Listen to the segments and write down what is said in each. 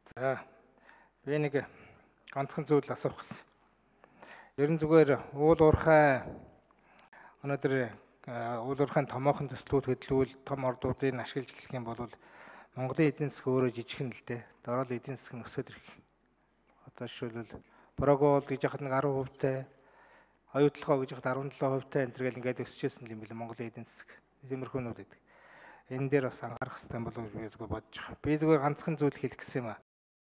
За би нэг ганцхан зүйл асуух гэсэн. Ерөн зүгээр уул уурхай өнөөдөр уул уурхайн томоохон төслүүд хөдөлгөөл том ордуудыг ашиглаж эхлэх юм бол Монголын эдийн засаг өөрөө жижигхэн л дээ. Дорол эдийн засаг нь өсөд ирэх. Одоо жишээлбэл Прогол гэж яхад нэг 10%-тай, оюутлогоо гэж яхад 17%-тай энэ төргээл ингээд өсчихсэн юм билээ Монголын эдийн засаг. Тиймэрхүүнүүд байдаг. Энэ дээр бас анхаарах хэрэгтэй болов уу би зүгээр бодож байгаа. Би зүгээр ганцхан зүйл хэлэх гэсэн юм аа.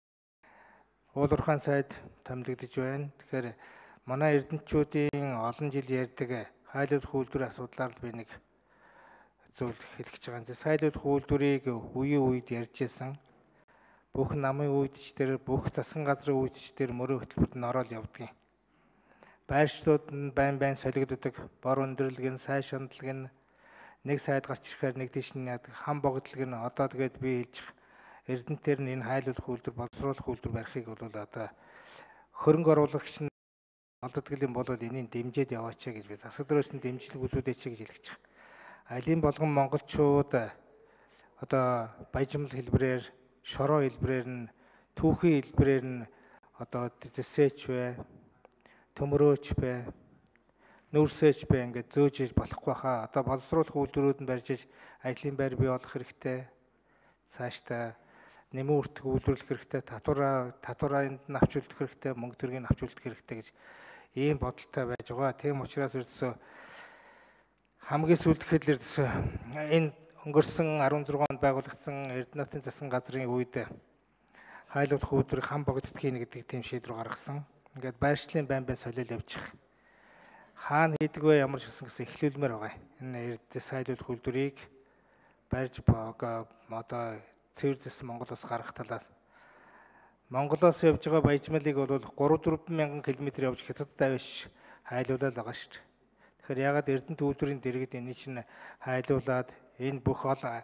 Уул уурхайн сайд томилогдож байна. Тэгэхээр манай эрдэнэчүүдийн олон жил ярьдаг хайлуулах үйлдвэрийн асуудлаар л би нэг зүйл хэлэх гэж байгаа. Хайлуулах үйлдвэрийг үеийн үед ярьжсэн. Бүх намын үйдч дээр, бүх засгийн газрын үйдч дээр мөрөө хөтөлбөрт нь ороод явдаг юм. Байршлууд нь байн солигддог, бор өндөрлөг нь, сайн шаналг нь нэг сайд гарч ирэхээр нэг тийш нь яадаг, хам богдлог нь одоо тэгээд би хэлж эрдэнтээр нь энэ хайлуулах үйлдвэр, боловсруулах үйлдвэр барихыг бол одоо хөрөнгө оруулагч нь олддог юм бол энийг дэмжиж яваач гэж би засаг дөрөөс нь дэмжлэг үзүүлээч гэж хэлж байгаа. Алийн болгон монголчууд одоо баяжмал хэлбэрээр, шороо хэлбэрээр нь, түүхийн хэлбэрээр нь одоо зэсээч бай, төмөрөөч бай, нүүрсээч бай ингээд зөөж болохгүй хаа. Одоо боловсруулах үйлдвэрүүд нь барьж ажлын байр бий болох хэрэгтэй. Цаашдаа нэмэн үртэх үйлдвэрлэх хэрэгтэй, татварыг нь авч үлдэх хэрэгтэй, мөнгө төргийг авч үлдэх хэрэгтэй гэж ийм бодолтой байж байгаа. Тийм учраас ердөөсөө хамгийн сүүлд гэхэд ердөөсөө энэ өнгөрсөн 16 онд байгуулагдсан Эрдэнэтийн засгийн газрын үед хайлуулах үйлдвэрийг хам богддгийн гэдэг тийм шийдвэр гаргасан. Ингээд байршлын байн солиол явчих. Хаана хийдэг вэ, ямар ч гэсэн эхлүүлмээр байгаа. Энэ эрдэнэс хайлуулах үйлдвэрийг барьж одоо цэвэр зэс Монгол ус гаргах талаас Монголоос явж байгаа баяжмалыг бол 3-4 мянган км явж хятадд авч хайлуулаад байгаа шүү дээ. Тэгэхээр ягаад эрдэнэт үйлдвэрийн дэргэд энэ чинь хайлуулад энэ бүх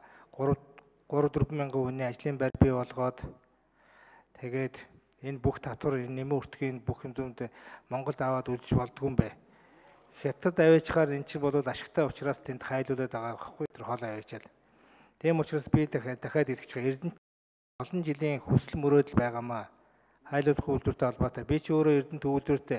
3-4 мянган хүний ажлын байр бий болгоод тэгээд энэ бүх татвар нэмэн үртгийн бүх юмд Монголд аваад үлдэж болдгүй юм бэ. Хятад аваачаар эн чинь бол ашигтай учраас тэнд хайлуулаад байгаа байхгүй тэр хоолой аваачаад. Тийм учраас би дахиад хэлэх чинь эрдэнэт олон жилийн хүсэл мөрөөдөл байгаамаа хайлуулах үйлдвэртэй холбоотой. Би ч өөрөө эрдэнэт үйлдвэртэй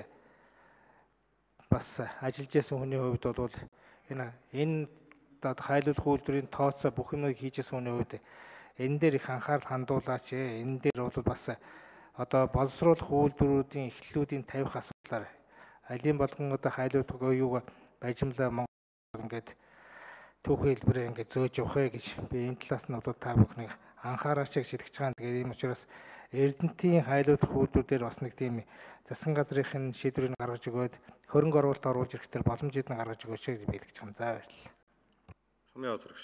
бас ажиллаж байсан хүний хувьд бол энэ хайлуулах үйлдвэрийн тооцоо бүх юмыг хийжсэн хүний хувьд энэ дээр их анхаарал хандуулаач. Энэ дээр бол бас одоо боловсруулах үйлдвэрүүдийн эхлэлүүдийн тавих асуудлаар алийн болгон одоо хайлуулах юуг баяжмлаа Монгол ингээд түүхэн хэлбэрээр ингээд зөөж явах гэж би энэ талаас нь одоо та бүхнийг анхаараач гэж хэлж байгаа. Тэгээд ийм учраас эрдэнэтийн хайлуулах үйлдвэр дээр бас нэг тийм засгийн газрын шийдвэрийг гаргаж өгөөд хөрөнгө оруулалт оруулж ирэхдээ боломжийг нь гаргаж өгөөч гэж би хэлж байгаа. За баярлалаа. Сумын озрогч.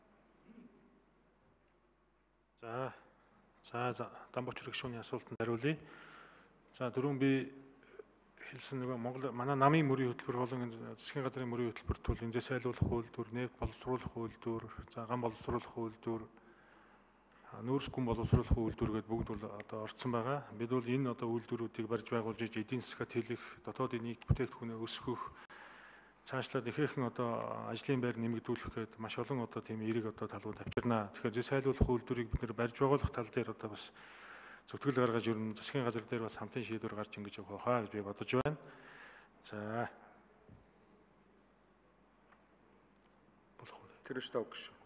За Дамбууч гишүүний асуултанд хариулъя. За дөрөв би хэлсэн нөгөө Монгол манай намын мөрийн хөтөлбөр болон засгийн газрын мөрийн хөтөлбөрт бол энэс хайлуулах үйлдвэр, нефт боловсруулах үйлдвэр, за ган боловсруулах үйлдвэр, нүүрс гүн боловсруулах үйлдвэр гэдээ бүгд бол одоо орцсон байгаа. Бид бол энэ одоо үйлдвэрүүдийг барьж байгуулж эдийн засгад хэлэх, дотоодын нийт бүтээгдэхүүнээ өсгөх, цаашлаад ихээхэн одоо ажлын байр нэмэгдүүлэх гээд маш олон одоо тийм эерэг одоо талууд авчирнаа. Тэгэхээр зэс хайлуулах үйлдвэрийг бид нэр барьж байгуулах тал дээр одоо бас зүтгэл гаргаж ерөн засгийн газар дээр бас хамтын шийдвэр гарч ингэж явах хаа гэж би бодож байна. За. Тэр өстөө өгш.